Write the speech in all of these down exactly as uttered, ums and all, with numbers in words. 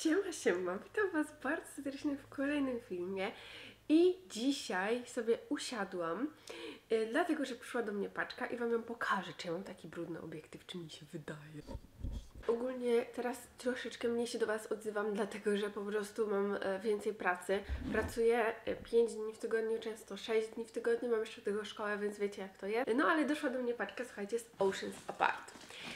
Siema, siema, witam Was bardzo serdecznie w kolejnym filmie i dzisiaj sobie usiadłam, yy, dlatego że przyszła do mnie paczka i Wam ją pokażę, czy ja mam taki brudny obiektyw, czy mi się wydaje. Ogólnie teraz troszeczkę mniej się do Was odzywam, dlatego że po prostu mam e, więcej pracy. Pracuję pięć dni w tygodniu, często sześć dni w tygodniu, mam jeszcze do tego szkołę, więc wiecie jak to jest. No ale doszła do mnie paczka, słuchajcie, z Oceans Apart.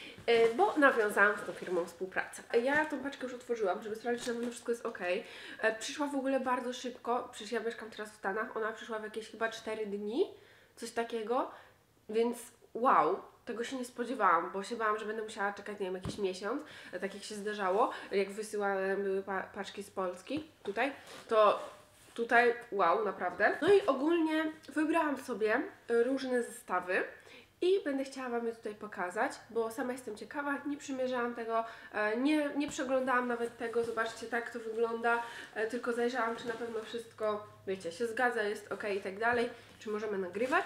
E, bo nawiązałam z tą firmą współpracę. Ja tą paczkę już otworzyłam, żeby sprawdzić, że na pewno wszystko jest ok. E, przyszła w ogóle bardzo szybko, przecież ja mieszkam teraz w Stanach, ona przyszła w jakieś chyba cztery dni, coś takiego, więc wow, tego się nie spodziewałam, bo się bałam, że będę musiała czekać, nie wiem, jakiś miesiąc, tak jak się zdarzało, jak wysyłane były pa paczki z Polski, tutaj, to tutaj wow, naprawdę. No i ogólnie wybrałam sobie różne zestawy i będę chciała Wam je tutaj pokazać, bo sama jestem ciekawa, nie przymierzałam tego, nie, nie przeglądałam nawet tego, zobaczcie, tak to wygląda, tylko zajrzałam, czy na pewno wszystko, wiecie, się zgadza, jest ok i tak dalej, czy możemy nagrywać.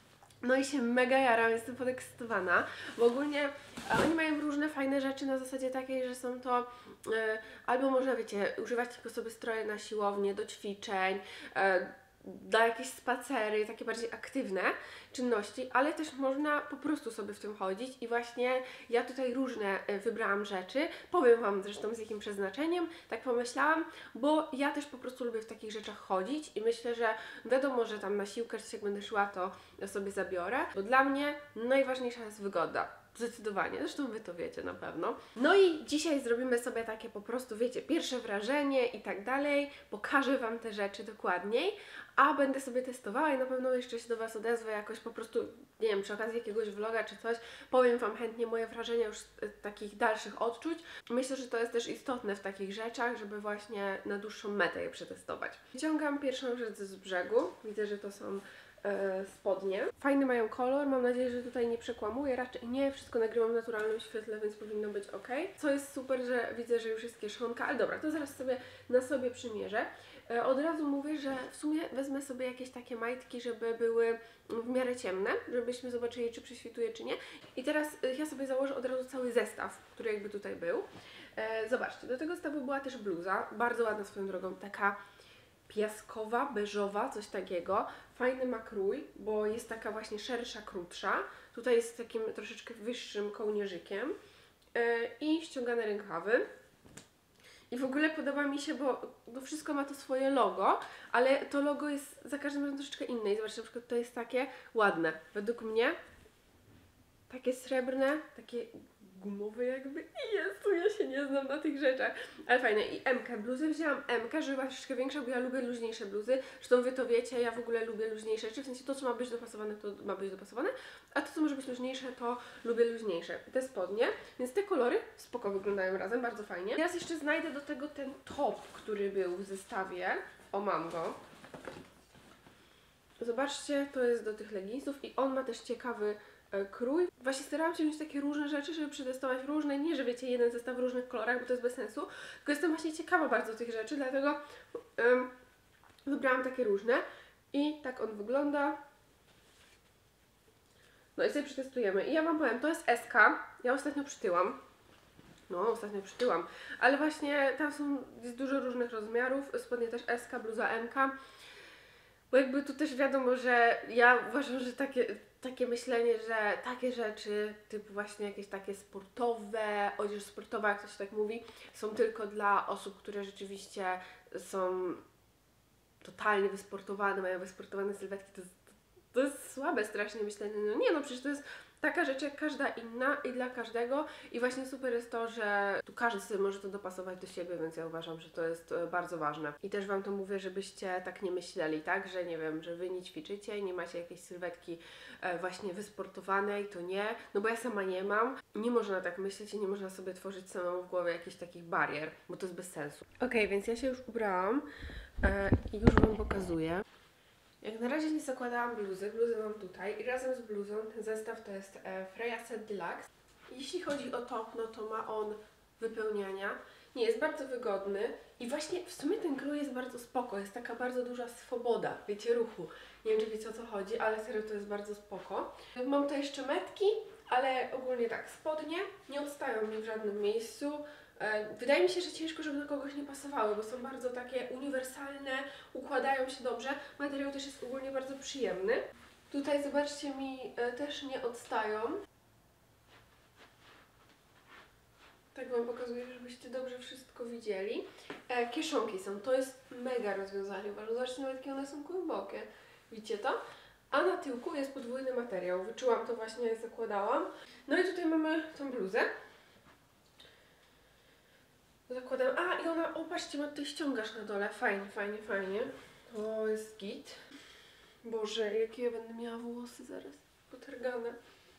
No i się mega jaram, jestem podekscytowana, bo ogólnie e, oni mają różne fajne rzeczy na zasadzie takiej, że są to e, albo można, wiecie, używać tylko sobie stroje na siłownię, do ćwiczeń, e, dla jakieś spacery, takie bardziej aktywne czynności, ale też można po prostu sobie w tym chodzić i właśnie ja tutaj różne wybrałam rzeczy, powiem Wam zresztą z jakim przeznaczeniem, tak pomyślałam, bo ja też po prostu lubię w takich rzeczach chodzić i myślę, że wiadomo, że tam na siłkę, czy jak będę szła, to sobie zabiorę, bo dla mnie najważniejsza jest wygoda. Zdecydowanie, zresztą Wy to wiecie na pewno. No i dzisiaj zrobimy sobie takie po prostu, wiecie, pierwsze wrażenie i tak dalej. Pokażę Wam te rzeczy dokładniej, a będę sobie testowała i na pewno jeszcze się do Was odezwę jakoś po prostu, nie wiem, przy okazji jakiegoś vloga czy coś. Powiem Wam chętnie moje wrażenia już z takich dalszych odczuć. Myślę, że to jest też istotne w takich rzeczach, żeby właśnie na dłuższą metę je przetestować. Wyciągam pierwszą rzecz z brzegu. Widzę, że to są spodnie. Fajny mają kolor, mam nadzieję, że tutaj nie przekłamuję, raczej nie, wszystko nagrywam w naturalnym świetle, więc powinno być ok. Co jest super, że widzę, że już jest kieszonka, ale dobra, to zaraz sobie na sobie przymierzę. Od razu mówię, że w sumie wezmę sobie jakieś takie majtki, żeby były w miarę ciemne, żebyśmy zobaczyli, czy prześwituje, czy nie. I teraz ja sobie założę od razu cały zestaw, który jakby tutaj był. Zobaczcie, do tego zestawu była też bluza, bardzo ładna swoją drogą, taka piaskowa, beżowa, coś takiego. Fajny ma krój, bo jest taka właśnie szersza, krótsza. Tutaj jest takim troszeczkę wyższym kołnierzykiem yy, i ściągane rękawy. I w ogóle podoba mi się, bo, bo wszystko ma to swoje logo, ale to logo jest za każdym razem troszeczkę inne. I zobaczcie, na przykład to jest takie ładne, według mnie. Takie srebrne, takie gumowe jakby. I Jezu, ja się nie znam na tych rzeczach. Ale fajne. I M-kę. Bluzę wzięłam M-kę, żeby była troszeczkę większa, bo ja lubię luźniejsze bluzy. Zresztą Wy to wiecie, ja w ogóle lubię luźniejsze rzeczy. W sensie to, co ma być dopasowane, to ma być dopasowane. A to, co może być luźniejsze, to lubię luźniejsze. Te spodnie. Więc te kolory spoko wyglądają razem, bardzo fajnie. Teraz jeszcze znajdę do tego ten top, który był w zestawie. O, mam go. Zobaczcie, to jest do tych leginsów i on ma też ciekawy krój. Właśnie starałam się mieć takie różne rzeczy, żeby przetestować różne, nie że wiecie, jeden zestaw w różnych kolorach, bo to jest bez sensu, tylko jestem właśnie ciekawa bardzo tych rzeczy, dlatego um, wybrałam takie różne i tak on wygląda. No i sobie przetestujemy. I ja Wam powiem, to jest S K, ja ostatnio przytyłam. No, ostatnio przytyłam, ale właśnie tam są, jest dużo różnych rozmiarów, spodnie też S K, bluza M K. Bo jakby tu też wiadomo, że ja uważam, że takie, takie myślenie, że takie rzeczy, typu właśnie jakieś takie sportowe, odzież sportowa, jak to się tak mówi, są tylko dla osób, które rzeczywiście są totalnie wysportowane, mają wysportowane sylwetki, to jest, to jest słabe strasznie myślenie. No nie, no przecież to jest taka rzecz jak każda inna i dla każdego i właśnie super jest to, że tu każdy sobie może to dopasować do siebie, więc ja uważam, że to jest bardzo ważne. I też Wam to mówię, żebyście tak nie myśleli, tak, że nie wiem, że Wy nie ćwiczycie i nie macie jakiejś sylwetki właśnie wysportowanej, to nie, no bo ja sama nie mam. Nie można tak myśleć i nie można sobie tworzyć samą w głowie jakichś takich barier, bo to jest bez sensu. Okej, więc ja się już ubrałam e, i już Wam pokazuję. Jak na razie nie zakładałam bluzy, bluzę mam tutaj i razem z bluzą ten zestaw to jest e, Freya Set Deluxe. Jeśli chodzi o top, no to ma on wypełniania. Nie, jest bardzo wygodny i właśnie w sumie ten krój jest bardzo spoko, jest taka bardzo duża swoboda, wiecie, ruchu. Nie wiem, czy wiecie o co chodzi, ale serio to jest bardzo spoko. Mam tutaj jeszcze metki, ale ogólnie tak, spodnie nie odstają mi w żadnym miejscu. Wydaje mi się, że ciężko, żeby do kogoś nie pasowały, bo są bardzo takie uniwersalne, układają się dobrze. Materiał też jest ogólnie bardzo przyjemny. Tutaj zobaczcie, mi też nie odstają. Tak Wam pokazuję, żebyście dobrze wszystko widzieli. E, kieszonki są, to jest mega rozwiązanie, uważam. Zobaczcie nawet jakie one są głębokie. Widzicie to? A na tyłku jest podwójny materiał. Wyczułam to właśnie, jak zakładałam. No i tutaj mamy tą bluzę. Zakładam. A i ona, o patrzcie, ma tutaj ściągasz na dole. Fajnie, fajnie, fajnie. To jest git. Boże, jakie ja będę miała włosy zaraz potargane.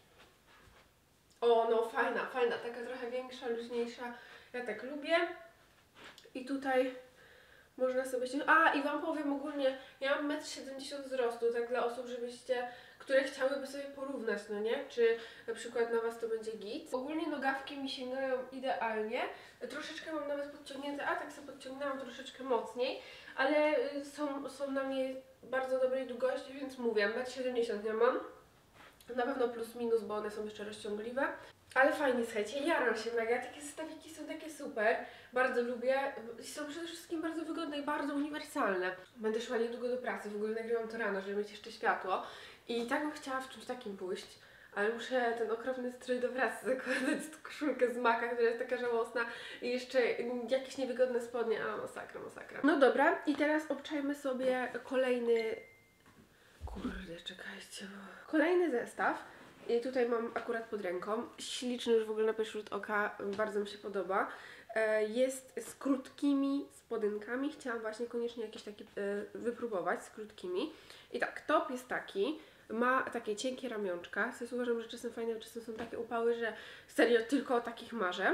O, no fajna, fajna, taka trochę większa, luźniejsza. Ja tak lubię. I tutaj można sobie się... A, i Wam powiem ogólnie, ja mam metr siedemdziesiąt wzrostu, tak dla osób, żebyście, które chciałyby sobie porównać, no nie? Czy na przykład na Was to będzie git. Ogólnie nogawki mi sięgają idealnie. Troszeczkę mam nawet podciągnięte, a tak sobie podciągnęłam troszeczkę mocniej, ale są, są na mnie bardzo dobrej długości, więc mówię, metr siedemdziesiąt ja mam. Na pewno plus minus, bo one są jeszcze rozciągliwe. Ale fajnie, słuchajcie, jaram się mega. Takie zestawiki są takie super. Bardzo lubię. Są przede wszystkim bardzo wygodne i bardzo uniwersalne. Będę szła niedługo do pracy, w ogóle nagrywam to rano, żeby mieć jeszcze światło. I tak bym chciała w czymś takim pójść. Ale muszę ten okropny strój do pracy zakładać, koszulkę z Maka, która jest taka żałosna i jeszcze jakieś niewygodne spodnie, a masakra, masakra. No dobra, i teraz obczajmy sobie kolejny... Kurde, czekajcie. Kolejny zestaw. I tutaj mam akurat pod ręką. Śliczny już w ogóle na pierwszy rzut oka, bardzo mi się podoba. Jest z krótkimi spodenkami. Chciałam właśnie koniecznie jakieś takie wypróbować z krótkimi. I tak, top jest taki. Ma takie cienkie ramionczka. W uważam, że czasem fajne, czasem są takie upały, że serio tylko o takich marzę.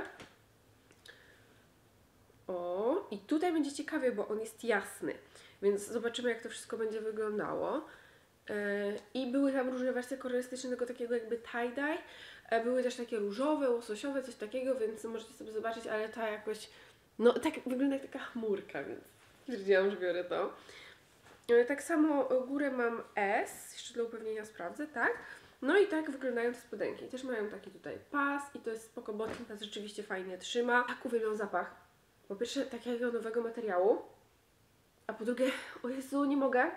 O, i tutaj będzie ciekawie, bo on jest jasny. Więc zobaczymy, jak to wszystko będzie wyglądało. I były tam różne wersje kolorystyczne tego takiego jakby tie-dye. Były też takie różowe, łososiowe, coś takiego, więc możecie sobie zobaczyć, ale ta jakoś, no tak wygląda jak taka chmurka, więc stwierdziłam, że biorę to. Tak samo górę mam S, jeszcze dla upewnienia sprawdzę, tak? No i tak wyglądają te spodenki. Też mają taki tutaj pas i to jest spoko, bo ten pas rzeczywiście fajnie trzyma. Tak uwielbiam zapach. Po pierwsze takiego nowego materiału, a po drugie, o Jezu, nie mogę.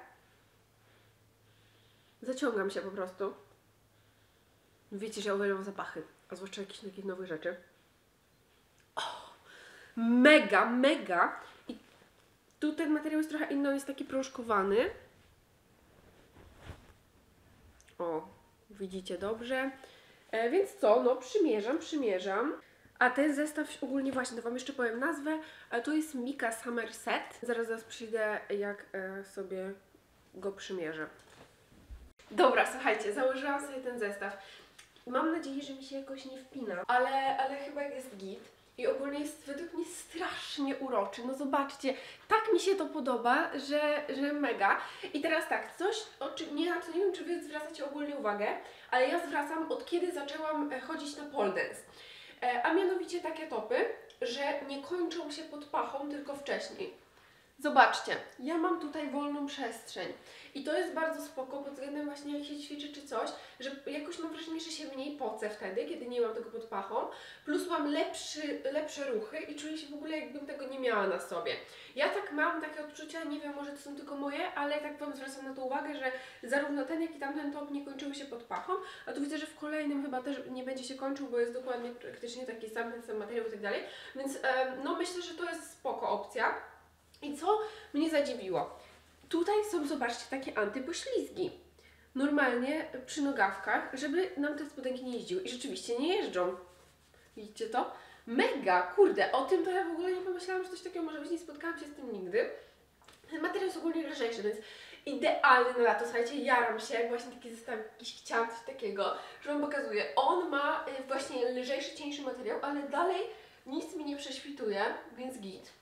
Zaciągam się po prostu. Wiecie, że ja uwielbiam zapachy, a zwłaszcza jakieś takie nowe rzeczy. O, mega, mega! I tu ten materiał jest trochę inny, jest taki proszkowany. O, widzicie dobrze. E, więc co, no przymierzam, przymierzam. A ten zestaw ogólnie właśnie, to Wam jeszcze powiem nazwę, a to jest Mika Summer Set. Zaraz zaraz przyjdę, jak e, sobie go przymierzę. Dobra, słuchajcie, założyłam sobie ten zestaw. Mam nadzieję, że mi się jakoś nie wpina, ale, ale chyba jest git. I ogólnie jest według mnie strasznie uroczy. No zobaczcie, tak mi się to podoba, że, że mega. I teraz tak, coś, o czym nie, na co nie wiem, czy Wy zwracacie ogólnie uwagę, ale ja zwracam, od kiedy zaczęłam chodzić na pole dance. E, a mianowicie takie topy, że nie kończą się pod pachą, tylko wcześniej. Zobaczcie, ja mam tutaj wolną przestrzeń i to jest bardzo spoko pod względem właśnie jak się ćwiczy czy coś, że jakoś mam wrażenie, że się mniej pocę wtedy, kiedy nie mam tego pod pachą, plus mam lepszy, lepsze ruchy i czuję się w ogóle jakbym tego nie miała na sobie. Ja tak mam takie odczucia, nie wiem, może to są tylko moje, ale tak Wam zwracam na to uwagę, że zarówno ten, jak i tamten top nie kończyły się pod pachą, a tu widzę, że w kolejnym chyba też nie będzie się kończył, bo jest dokładnie praktycznie taki sam, ten sam materiał i tak dalej, więc no myślę, że to jest spoko opcja. I co mnie zadziwiło? Tutaj są, zobaczcie, takie antypoślizgi. Normalnie przy nogawkach, żeby nam te spodenki nie jeździły. I rzeczywiście nie jeżdżą. Widzicie to? Mega! Kurde, o tym to ja w ogóle nie pomyślałam, że coś takiego może być. Nie spotkałam się z tym nigdy. Ten materiał jest ogólnie lżejszy, więc idealny na lato. Słuchajcie, jaram się, jak właśnie taki zestaw jakiś chciałam coś takiego, że Wam pokazuję. On ma właśnie lżejszy, cieńszy materiał, ale dalej nic mi nie prześwituje, więc git.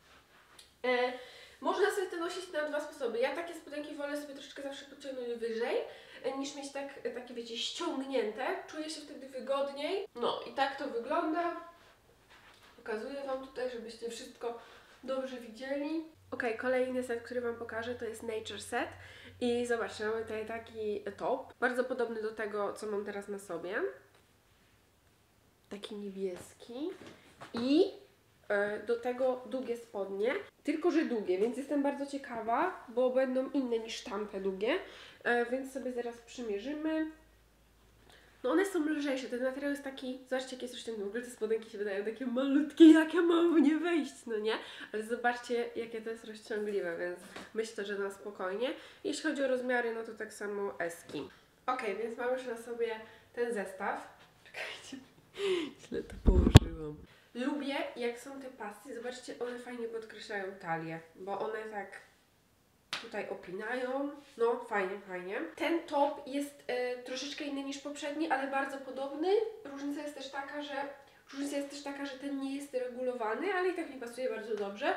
E, można sobie to nosić na dwa sposoby. Ja takie spodenki wolę sobie troszeczkę zawsze podciągnąć wyżej, e, niż mieć tak, takie, wiecie, ściągnięte. Czuję się wtedy wygodniej. No i tak to wygląda. Pokazuję Wam tutaj, żebyście wszystko dobrze widzieli. Ok, kolejny set, który Wam pokażę, to jest Nature Set. I zobaczcie, mamy tutaj taki top, bardzo podobny do tego, co mam teraz na sobie. Taki niebieski. I e, do tego długie spodnie, tylko że długie, więc jestem bardzo ciekawa, bo będą inne niż tamte długie, e, więc sobie zaraz przymierzymy. No one są lżejsze, ten materiał jest taki, zobaczcie jak jest rozciągnięty, w ogóle te spodenki się wydają takie malutkie, jak ja mam w nie wejść, no nie? Ale zobaczcie jakie to jest rozciągliwe, więc myślę, że na spokojnie. Jeśli chodzi o rozmiary, no to tak samo eski. Ok, więc mam już na sobie ten zestaw. Czekajcie, źle to położyłam. Lubię jak są te pasy, zobaczcie, one fajnie podkreślają talię, bo one tak tutaj opinają, no fajnie, fajnie. Ten top jest e, troszeczkę inny niż poprzedni, ale bardzo podobny. Różnica jest też taka, że różnica jest też taka, że ten nie jest regulowany, ale i tak mi pasuje bardzo dobrze.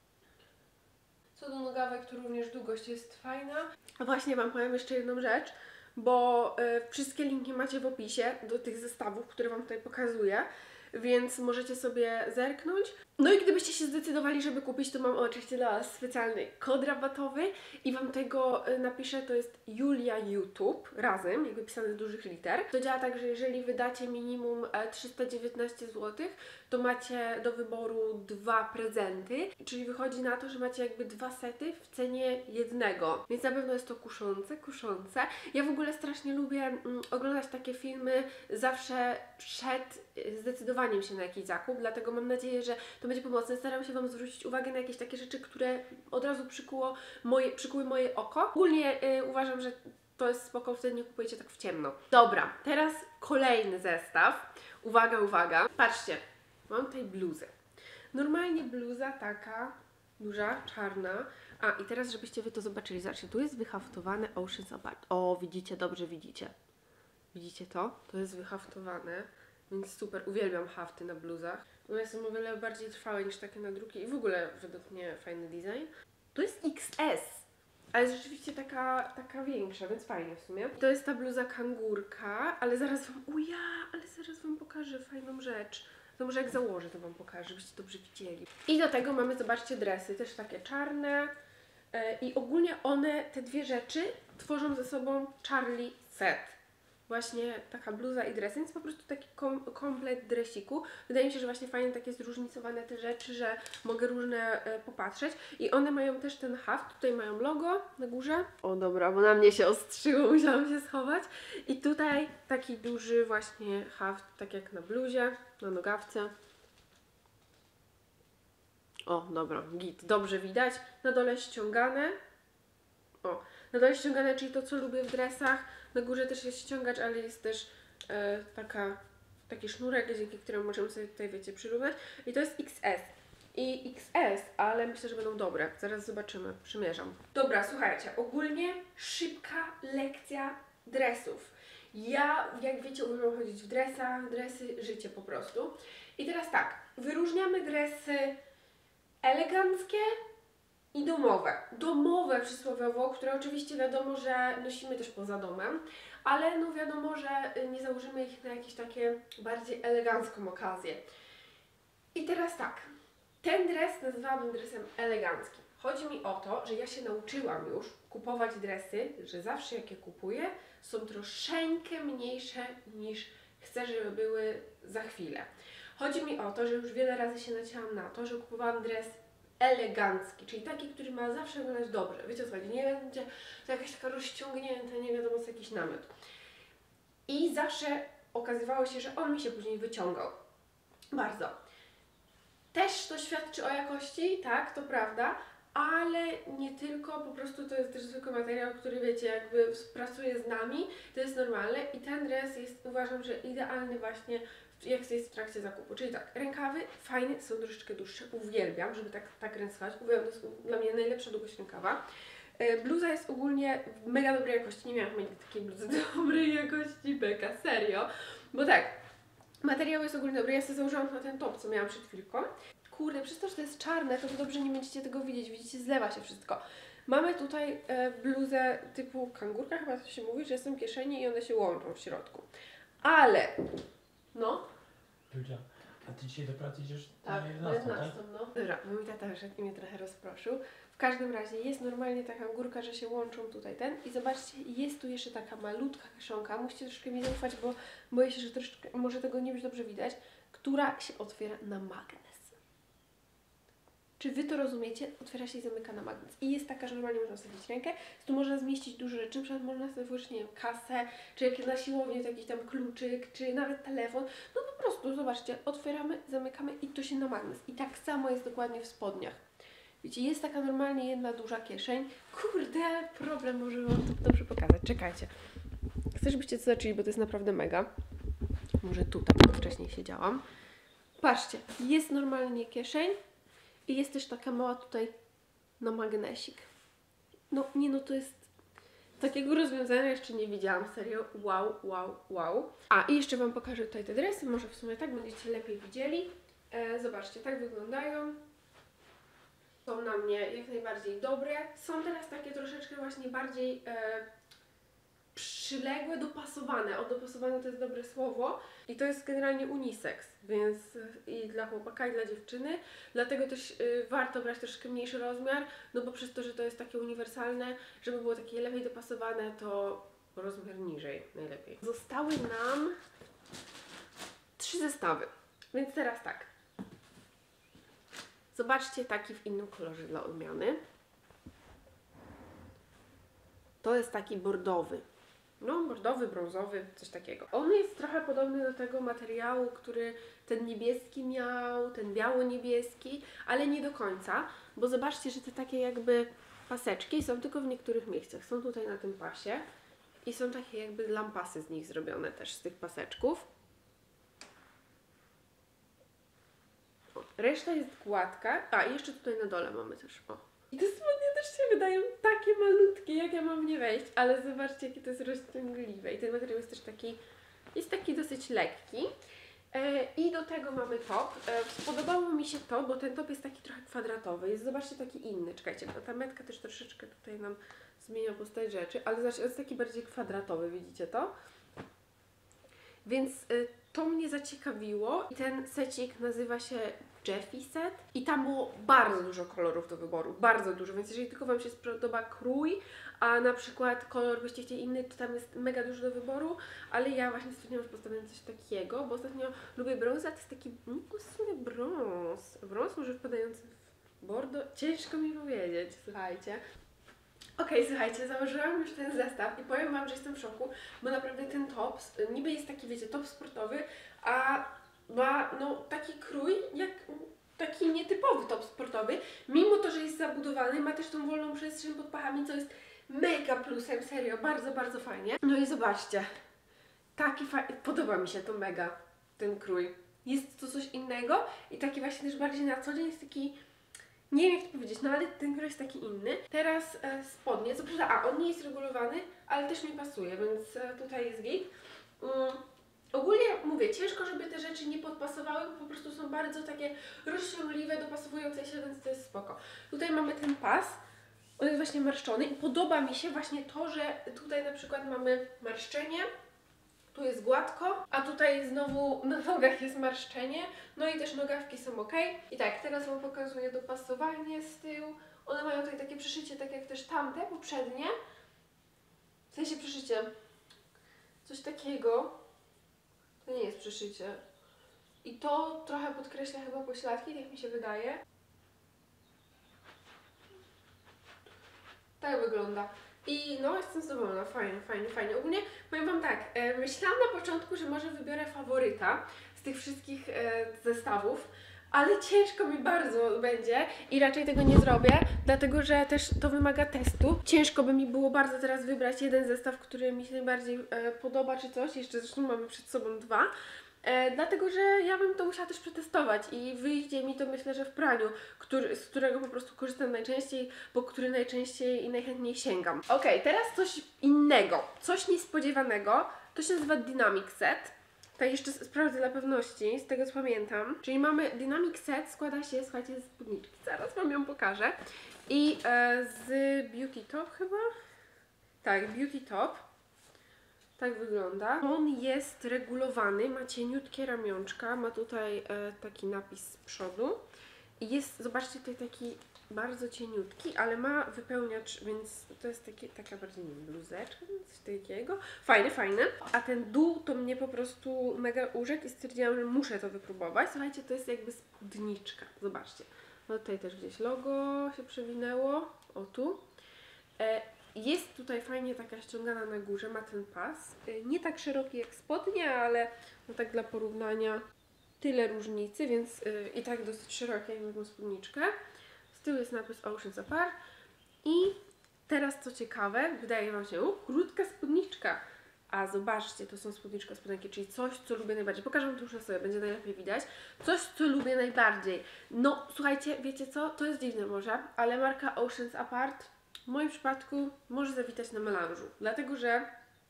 Co do nogawek, to również długość jest fajna. A właśnie Wam powiem jeszcze jedną rzecz, bo e, wszystkie linki macie w opisie do tych zestawów, które Wam tutaj pokazuję, więc możecie sobie zerknąć. No i gdybyście się zdecydowali, żeby kupić, to mam oczywiście dla Was specjalny kod rabatowy i Wam tego napiszę, to jest Julia YouTube, razem, jakby pisane z dużych liter. To działa tak, że jeżeli wydacie minimum trzysta dziewiętnaście złotych, to macie do wyboru dwa prezenty, czyli wychodzi na to, że macie jakby dwa sety w cenie jednego, więc na pewno jest to kuszące, kuszące. Ja w ogóle strasznie lubię mm, oglądać takie filmy zawsze przed zdecydowaniem się na jakiś zakup, dlatego mam nadzieję, że to będzie pomocne. Staram się Wam zwrócić uwagę na jakieś takie rzeczy, które od razu przykuło moje, przykuły moje oko. Ogólnie yy, uważam, że to jest spoko, wtedy nie kupujecie tak w ciemno. Dobra, teraz kolejny zestaw. Uwaga, uwaga. Patrzcie, mam tutaj bluzę. Normalnie bluza taka duża, czarna. A i teraz, żebyście Wy to zobaczyli, zobaczcie, tu jest wyhaftowane Ocean Abart. O, widzicie, dobrze widzicie. Widzicie to? To jest wyhaftowane, więc super, uwielbiam hafty na bluzach. One są o wiele bardziej trwałe niż takie na drugie i w ogóle według mnie fajny design. To jest X S, ale jest rzeczywiście taka, taka większa, więc fajnie w sumie. To jest ta bluza kangurka, ale zaraz Wam, uja, ale zaraz Wam pokażę fajną rzecz. To może jak założę, to Wam pokażę, żebyście dobrze widzieli. I do tego mamy, zobaczcie, dresy, też takie czarne. Yy, I ogólnie one, te dwie rzeczy, tworzą ze sobą Charlie set. Właśnie taka bluza i dres, więc po prostu taki kom komplet dresiku. Wydaje mi się, że właśnie fajnie takie zróżnicowane te rzeczy, że mogę różne e, popatrzeć. I one mają też ten haft, tutaj mają logo na górze. O dobra, bo na mnie się ostrzyło, musiałam się schować. I tutaj taki duży właśnie haft, tak jak na bluzie, na nogawce. O, dobra, git, dobrze widać. Na dole ściągane. O, na dole ściągane, czyli to, co lubię w dresach. Na górze też jest ściągacz, ale jest też e, taka, taki sznurek, dzięki któremu możemy sobie tutaj, wiecie, przyrównać. I to jest X S. I X S, ale myślę, że będą dobre. Zaraz zobaczymy, przymierzam. Dobra, słuchajcie, ogólnie szybka lekcja dresów. Ja, jak wiecie, uwielbiam chodzić w dresach, dresy, życie po prostu. I teraz tak, wyróżniamy dresy eleganckie i domowe. Domowe przysłowiowo, które oczywiście wiadomo, że nosimy też poza domem, ale no wiadomo, że nie założymy ich na jakieś takie bardziej elegancką okazję. I teraz tak, ten dres nazywałabym dresem eleganckim. Chodzi mi o to, że ja się nauczyłam już kupować dresy, że zawsze jak je kupuję, są troszeczkę mniejsze niż chcę, żeby były za chwilę. Chodzi mi o to, że już wiele razy się nacięłam na to, że kupowałam dres elegancki, czyli taki, który ma zawsze wyglądać dobrze. Wiecie o co chodzi? Nie będzie to jakaś taka rozciągnięta, nie wiadomo co, jakiś namiot. I zawsze okazywało się, że on mi się później wyciągał. Bardzo. Też to świadczy o jakości, tak, to prawda, ale nie tylko, po prostu to jest też zwykły materiał, który wiecie, jakby pracuje z nami, to jest normalne i ten dres jest, uważam, że idealny właśnie jak jest w trakcie zakupu. Czyli tak, rękawy fajne, są troszeczkę dłuższe, uwielbiam, żeby tak, tak ręskować, uwielbiam, to jest dla mnie najlepsza długość rękawa. Yy, bluza jest ogólnie w mega dobrej jakości, nie miałam nigdy takiej bluzy dobrej jakości, beka, serio, bo tak, materiał jest ogólnie dobry, ja sobie założyłam na ten top, co miałam przed chwilką. Kurde, przez to, że to jest czarne, to wy dobrze nie będziecie tego widzieć, widzicie, zlewa się wszystko. Mamy tutaj e, bluzę typu kangurka, chyba to się mówi, że są kieszenie i one się łączą w środku. Ale, no. Ludzia, a ty dzisiaj do pracy idziesz Tak, na na jedenastą, tak? jedenastą, no. Dobra, mój tata wyszedł i mnie trochę rozproszył. W każdym razie jest normalnie taka górka, że się łączą tutaj ten i zobaczcie, jest tu jeszcze taka malutka kieszonka, musicie troszkę mi zaufać, bo boję się, że troszeczkę, może tego nie być dobrze widać, która się otwiera na magnes. Czy Wy to rozumiecie? Otwiera się i zamyka na magnes. I jest taka, że normalnie można wsadzić rękę, tu można zmieścić dużo rzeczy, na przykład można sobie włożyć, nie wiem, kasę, czy jak na siłowni to jakiś tam kluczyk, czy nawet telefon. No po prostu, zobaczcie, otwieramy, zamykamy i to się na magnes. I tak samo jest dokładnie w spodniach. Wiecie, jest taka normalnie jedna duża kieszeń. Kurde, problem, może Wam to dobrze pokazać. Czekajcie. Chcę, żebyście to zobaczyli, bo to jest naprawdę mega. Może tutaj, bo wcześniej siedziałam. Patrzcie, jest normalnie kieszeń i jest też taka mała tutaj na magnesik. No nie, no to jest... Takiego rozwiązania jeszcze nie widziałam, serio. Wow, wow, wow. A i jeszcze Wam pokażę tutaj te dresy, może w sumie tak będziecie lepiej widzieli. E, zobaczcie, tak wyglądają. Są na mnie jak najbardziej dobre. Są teraz takie troszeczkę właśnie bardziej e, przyległe, dopasowane. O, dopasowane to jest dobre słowo. I to jest generalnie unisex, więc i dla chłopaka, i dla dziewczyny. Dlatego też y, warto brać troszkę mniejszy rozmiar, no bo przez to, że to jest takie uniwersalne, żeby było takie lepiej dopasowane, to rozmiar niżej najlepiej. Zostały nam trzy zestawy, więc teraz tak. Zobaczcie taki w innym kolorze dla odmiany. To jest taki bordowy. No, bordowy, brązowy, coś takiego. On jest trochę podobny do tego materiału, który ten niebieski miał, ten biało-niebieski, ale nie do końca, bo zobaczcie, że te takie jakby paseczki są tylko w niektórych miejscach. Są tutaj na tym pasie i są takie jakby lampasy z nich zrobione też, z tych paseczków. O, reszta jest gładka. A, i jeszcze tutaj na dole mamy też, o. I te spodnie też się wydają takie malutkie, jak ja mam w nie wejść, ale zobaczcie, jakie to jest rozciągliwe. I ten materiał jest też taki, jest taki dosyć lekki. E, I do tego mamy top. E, spodobało mi się to, bo ten top jest taki trochę kwadratowy. Jest, zobaczcie, taki inny. Czekajcie, bo ta metka też troszeczkę tutaj nam zmienia postać rzeczy, ale zobaczcie, jest taki bardziej kwadratowy, widzicie to? Więc y, to mnie zaciekawiło i ten secik nazywa się Jeffy Set i tam było bardzo dużo kolorów do wyboru, bardzo dużo, więc jeżeli tylko Wam się spodoba krój, a na przykład kolor byście chcieli inny, to tam jest mega dużo do wyboru, ale ja właśnie stwierdziłam, że postawiam coś takiego, bo ostatnio lubię brąz, a to jest taki, no w sumie brąz, brąz może wpadający w bordo, ciężko mi powiedzieć, słuchajcie. Okej, okay, słuchajcie, założyłam już ten zestaw i powiem Wam, że jestem w szoku, bo naprawdę ten top niby jest taki, wiecie, top sportowy, a ma no taki krój, jak taki nietypowy top sportowy, mimo to, że jest zabudowany, ma też tą wolną przestrzeń pod pachami, co jest mega plusem, serio, bardzo, bardzo fajnie. No i zobaczcie, taki fajny, podoba mi się to mega, ten krój. Jest to coś innego i taki właśnie też bardziej na co dzień jest taki... Nie wiem jak to powiedzieć, no ale ten kolor jest taki inny. Teraz e, spodnie, co prawda, a on nie jest regulowany, ale też mi pasuje, więc e, tutaj jest git. Um, ogólnie mówię, ciężko, żeby te rzeczy nie podpasowały, bo po prostu są bardzo takie rozciągliwe, dopasowujące się, więc to jest spoko. Tutaj mamy ten pas, on jest właśnie marszczony i podoba mi się właśnie to, że tutaj na przykład mamy marszczenie. Tu jest gładko, a tutaj znowu na nogach jest marszczenie, no i też nogawki są ok. I tak, teraz Wam pokazuję dopasowanie z tyłu. One mają tutaj takie przyszycie, tak jak też tamte, poprzednie. W sensie przyszycie. Coś takiego. To nie jest przyszycie. I to trochę podkreśla chyba pośladki, tak mi się wydaje. Tak wygląda. I no, jestem zadowolona, fajnie, fajnie, fajnie. Ogólnie powiem Wam tak, e, myślałam na początku, że może wybiorę faworyta z tych wszystkich e, zestawów, ale ciężko mi bardzo będzie i raczej tego nie zrobię, dlatego że też to wymaga testu. Ciężko by mi było bardzo teraz wybrać jeden zestaw, który mi się najbardziej e, podoba czy coś, jeszcze zresztą mamy przed sobą dwa. E, dlatego, że ja bym to musiała też przetestować i wyjdzie mi to myślę, że w praniu, który, z którego po prostu korzystam najczęściej, po który najczęściej i najchętniej sięgam. Ok, teraz coś innego, coś niespodziewanego, to się nazywa Dynamic Set. Tak jeszcze sprawdzę dla pewności, z tego co pamiętam. Czyli mamy Dynamic Set, składa się, słuchajcie, z spódniczki, zaraz Wam ją pokażę. I e, z Beauty Top chyba? Tak, Beauty Top. Tak wygląda. On jest regulowany, ma cieniutkie ramionczka, ma tutaj e, taki napis z przodu i jest, zobaczcie, tutaj taki bardzo cieniutki, ale ma wypełniacz, więc to jest taki, taka bardziej, nie wiem, bluzeczka, coś takiego. Fajny, fajny. A ten dół to mnie po prostu mega urzekł i stwierdziłam, że muszę to wypróbować. Słuchajcie, to jest jakby spódniczka, zobaczcie. No tutaj też gdzieś logo się przewinęło. O tu. E, jest tutaj fajnie taka ściągana na górze, ma ten pas. E, nie tak szeroki jak spodnie, ale no tak dla porównania tyle różnicy, więc e, i tak dosyć szerokie jak tą spódniczkę. Z tyłu jest napis Oceans Apart. I teraz co ciekawe, wydaje Wam się, o, krótka spódniczka. A zobaczcie, to są spódniczka, spodenki, czyli coś, co lubię najbardziej. Pokażę Wam to już na sobie, będzie najlepiej widać. Coś, co lubię najbardziej. No, słuchajcie, wiecie co? To jest dziwne może, ale marka Oceans Apart w moim przypadku może zawitać na melanżu. Dlatego, że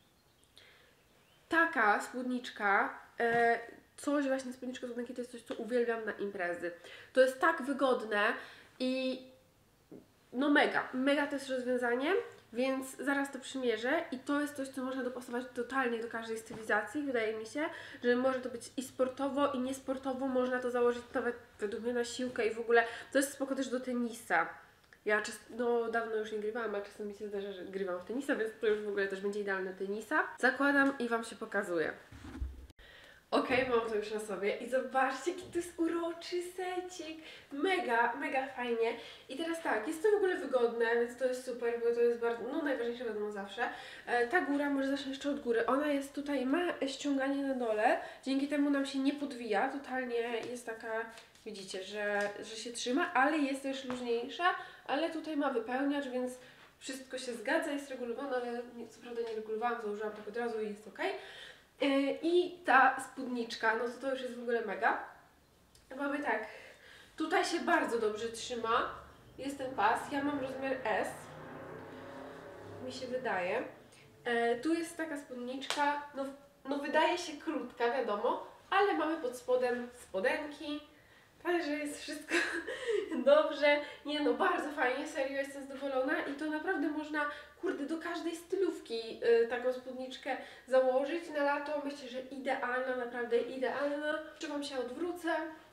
taka spódniczka, e, coś właśnie spódniczka, spodenki to jest coś, co uwielbiam na imprezy. To jest tak wygodne i no mega, mega to jest rozwiązanie. Więc zaraz to przymierzę i to jest coś, co można dopasować totalnie do każdej stylizacji. Wydaje mi się, że może to być i sportowo, i niesportowo. Można to założyć nawet według mnie na siłkę i w ogóle to jest spoko też do tenisa. Ja czas, no dawno już nie grywałam, a czasem mi się zdarza, że grywam w tenisa, więc to już w ogóle też będzie idealne tenisa. Zakładam i Wam się pokazuję. Okej, okay, mam to już na sobie i zobaczcie, jaki to jest uroczy secik. Mega, mega fajnie. I teraz tak, jest to w ogóle wygodne, więc to jest super, bo to jest bardzo, no najważniejsze wiadomo zawsze. E, ta góra, może zacznę jeszcze od góry, ona jest tutaj, ma ściąganie na dole, dzięki temu nam się nie podwija, totalnie jest taka, widzicie, że, że się trzyma, ale jest też luźniejsza, ale tutaj ma wypełniacz, więc wszystko się zgadza, jest regulowane, ale nie, co prawda nie regulowałam, założyłam tak od razu i jest ok. I ta spódniczka, no to to już jest w ogóle mega. Mamy tak, tutaj się bardzo dobrze trzyma, jest ten pas, ja mam rozmiar S, mi się wydaje. E, tu jest taka spódniczka, no, no wydaje się krótka, wiadomo, ale mamy pod spodem spodenki, także jest wszystko dobrze. Nie no, bardzo fajnie, serio jestem zadowolona i to naprawdę można, kurde, do każdej stylówki y, taką spódniczkę założyć na lato. Myślę, że idealna, naprawdę idealna. Czy Wam się odwrócę?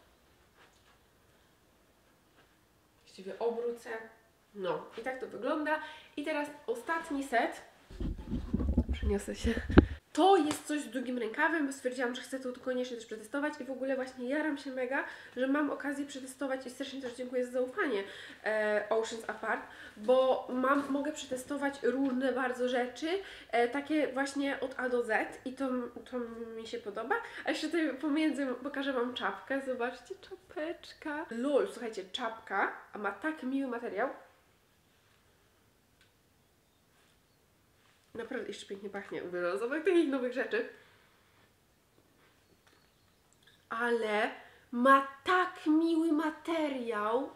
Właściwie obrócę. No, i tak to wygląda. I teraz ostatni set. Przeniosę się. To jest coś z długim rękawem, bo stwierdziłam, że chcę to koniecznie też przetestować i w ogóle właśnie jaram się mega, że mam okazję przetestować i strasznie też dziękuję za zaufanie e, Oceans Apart, bo mam, mogę przetestować różne bardzo rzeczy, e, takie właśnie od A do Z i to, to mi się podoba. A jeszcze tutaj pomiędzy pokażę Wam czapkę, zobaczcie, czapeczka. Lol, słuchajcie, czapka, a ma tak miły materiał. Naprawdę jeszcze pięknie pachnie, uwielbiam zapach takich nowych rzeczy. Ale ma tak miły materiał.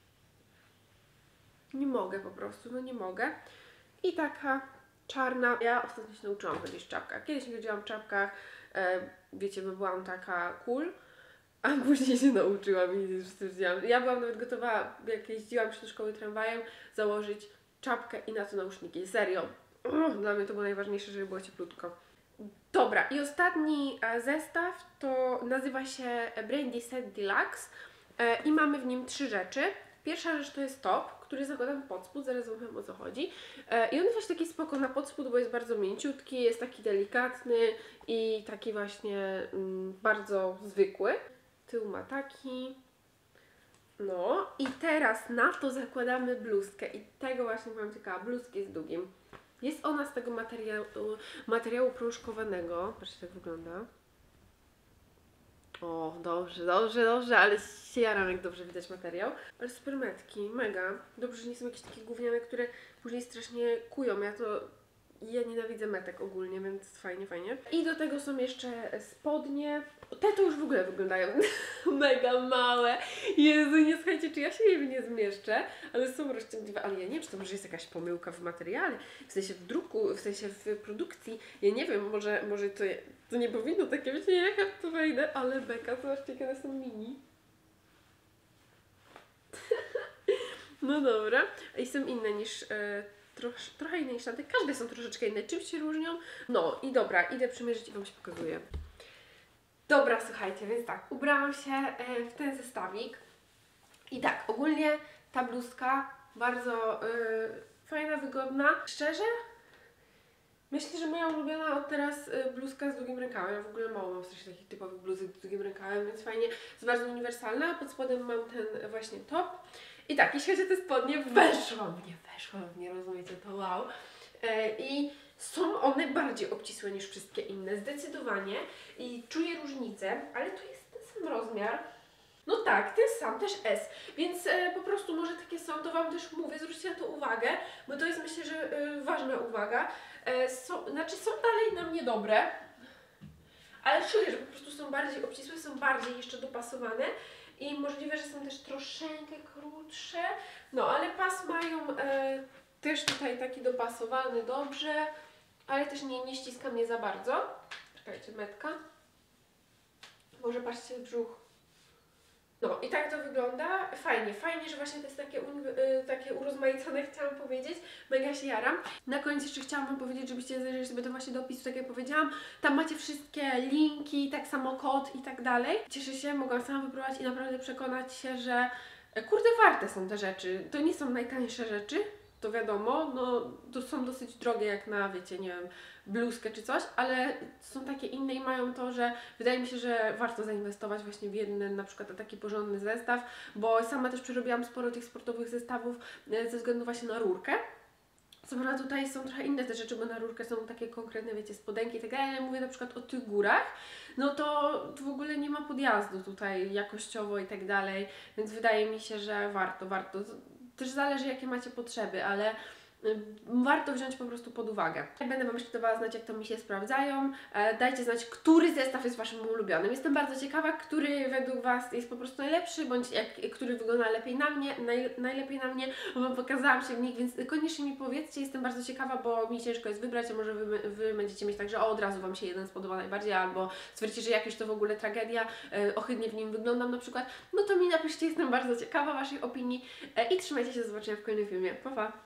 Nie mogę po prostu, no nie mogę. I taka czarna. Ja ostatnio się nauczyłam chodzić w czapkach. Kiedyś nie chodziłam w czapkach, e, wiecie, bo byłam taka cool. A później się nauczyłam i stwierdziłam. Ja byłam nawet gotowa, jak jeździłam do szkoły tramwajem, założyć czapkę i na to nauszniki. Serio. Dla mnie to było najważniejsze, żeby było cieplutko. Dobra, i ostatni e, zestaw to nazywa się Brandy Set Deluxe e, i mamy w nim trzy rzeczy. Pierwsza rzecz to jest top, który zakładam pod spód, zaraz Wam powiem o co chodzi. E, I on jest właśnie taki spoko na podspód, bo jest bardzo mięciutki, jest taki delikatny i taki właśnie mm, bardzo zwykły. Tył ma taki. No i teraz na to zakładamy bluzkę i tego właśnie powiem ciekawa, bluzki z długim. Jest ona z tego materiału, materiału prążkowanego. Patrzcie, tak wygląda. O, dobrze, dobrze, dobrze, ale się jaram, jak dobrze widać materiał. Ale super metki, mega. Dobrze, że nie są jakieś takie gówniane, które później strasznie kują. Ja to... Ja nienawidzę metek ogólnie, więc fajnie, fajnie. I do tego są jeszcze spodnie. Te to już w ogóle wyglądają mega małe. Jezu, nie słuchajcie, czy ja się je nie zmieszczę, ale są rozciągliwe. Ale ja nie wiem, czy to może jest jakaś pomyłka w materiale, w sensie w druku, w sensie w produkcji. Ja nie wiem, może, może to, to nie powinno takie być, nie jak ja to wejdę, ale beka, zobaczcie, jakie one są mini. No dobra. I są inne niż... Yy, Troch, trochę inne niż tamte. Każde są troszeczkę inne. Czym się różnią? No i dobra, idę przymierzyć i Wam się pokazuję. Dobra, słuchajcie, więc tak, ubrałam się w ten zestawik. I tak, ogólnie ta bluzka bardzo yy, fajna, wygodna. Szczerze, Myślę, że moja ulubiona od teraz y, bluzka z długim rękawem. Ja w ogóle mało mam strasznie takich typowych bluzek z długim rękawem, więc fajnie, jest bardzo uniwersalna. Pod spodem mam ten właśnie top. I tak, jeśli chodzi o te spodnie, weszło mnie, weszło mnie, rozumiecie to, wow. E, I są one bardziej obcisłe niż wszystkie inne, zdecydowanie. I czuję różnicę, ale tu jest ten sam rozmiar. No tak, ten sam, też S, więc e, po prostu może takie są, to Wam też mówię, zwróćcie na to uwagę, bo to jest myślę, że e, ważna uwaga. E, są, znaczy są dalej na mnie dobre, ale czuję, że po prostu są bardziej obcisłe, są bardziej jeszcze dopasowane i możliwe, że są też troszeczkę krótsze, no ale pas mają e, też tutaj taki dopasowany dobrze, ale też nie, nie ściska mnie za bardzo. Czekajcie, metka. Może patrzcie brzuch. No i tak to wygląda. Fajnie, fajnie, że właśnie to jest takie, y, takie urozmaicone, chciałam powiedzieć. Mega się jaram. Na koniec jeszcze chciałam Wam powiedzieć, żebyście zajrzeli sobie to właśnie do opisu, tak jak powiedziałam. Tam macie wszystkie linki, tak samo kod i tak dalej. Cieszę się, mogłam sama wypróbować i naprawdę przekonać się, że kurde, warte są te rzeczy. To nie są najtańsze rzeczy, to wiadomo, no to są dosyć drogie jak na, wiecie, nie wiem, bluzkę czy coś, ale są takie inne i mają to, że wydaje mi się, że warto zainwestować właśnie w jeden na przykład taki porządny zestaw, bo sama też przerobiłam sporo tych sportowych zestawów e, ze względu właśnie na rurkę. Co prawda tutaj są trochę inne te rzeczy, bo na rurkę są takie konkretne, wiecie, spodenki i tak dalej, ale mówię na przykład o tych górach, no to w ogóle nie ma podjazdu tutaj jakościowo i tak dalej, więc wydaje mi się, że warto, warto. Też zależy jakie macie potrzeby, ale warto wziąć po prostu pod uwagę. Będę Wam jeszcze dawała znać, jak to mi się sprawdzają. E, dajcie znać, który zestaw jest Waszym ulubionym. Jestem bardzo ciekawa, który według Was jest po prostu najlepszy, bądź jak, który wygląda lepiej na mnie, naj, najlepiej na mnie, bo Wam pokazałam się w nich, więc koniecznie mi powiedzcie. Jestem bardzo ciekawa, bo mi ciężko jest wybrać, a może Wy, wy będziecie mieć tak, że o, od razu Wam się jeden spodoba najbardziej, albo stwierdzicie, że jakieś to w ogóle tragedia, e, ohydnie w nim wyglądam na przykład. No to mi napiszcie, jestem bardzo ciekawa Waszej opinii e, i trzymajcie się, do zobaczenia w kolejnym filmie. Pa, pa!